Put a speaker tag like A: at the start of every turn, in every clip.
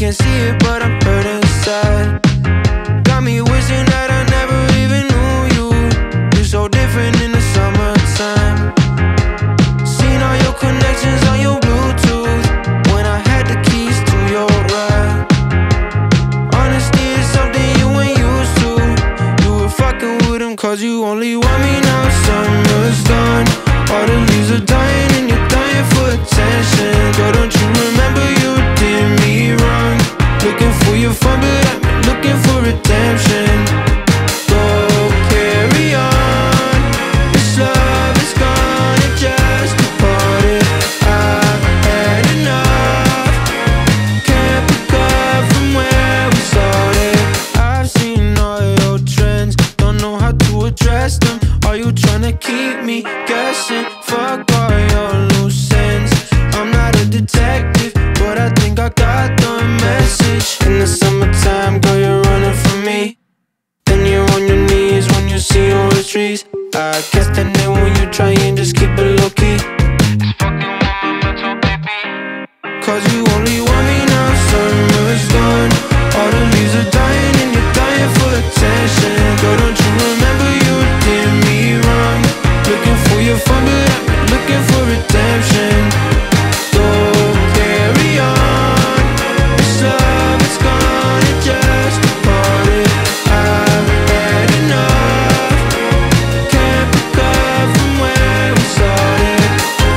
A: can't see it, but I'm hurt inside. Got me wishing that I never even knew you. You're so different in the summertime. Seen all your connections on your Bluetooth when I had the keys to your ride. Honesty is something you ain't used to. You were fucking with him cause you only want me now. Summer's gone, all the leaves are dying and you're dying for attention. Girl, don't you remember you did me wrong? Looking for your fun, but I'm looking for redemption. Go carry on. This love is gone and just departed. I've had enough. Can't pick up from where we started. I've seen all your trends, don't know how to address them. Are you tryna keep me guessing? Fuck all your loose ends. I'm not a detective, but I think I got the message. In the summertime, girl, you're running from me. Then you're on your knees when you see all the trees. I guess that then when you try and just keep it low key. It's fucking mental, baby. Cause you only want me now, summer's gone. All the leaves are dying and you're dying for attention. Girl, don't you remember you did me wrong? Looking for your fun, but I'm looking for redemption. Go carry on. This love is gone and just departed. I've had enough. Can't pick up from where we started.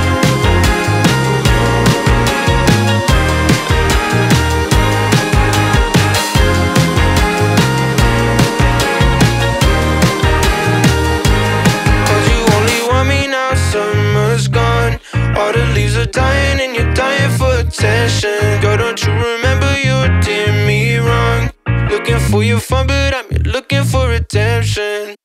A: Cause you only want me now, summer's gone. All the leaves are dying and you're dying for attention. Girl, don't you remember you did me wrong? Looking for your fun, but I'm looking for redemption.